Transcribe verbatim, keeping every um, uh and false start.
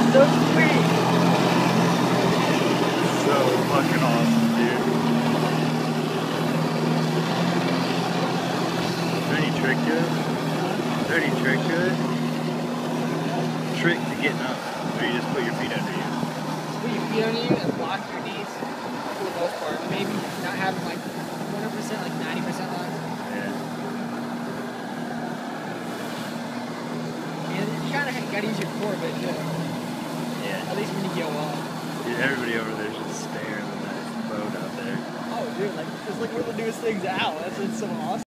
So sweet. So fucking awesome, dude. Is there any trick to it? Is there any trick to it? Trick to getting up? Or you just put your feet under you? Just put your feet under you and lock your knees for the most part. Maybe not having like one hundred percent, like ninety percent lock. Yeah. And you kind of gotta use your core a bit too. Yeah. At least when you go off. Dude, everybody over there's just staring at that boat out there. Oh, dude, like it's like one of the newest things out. That's what's so awesome.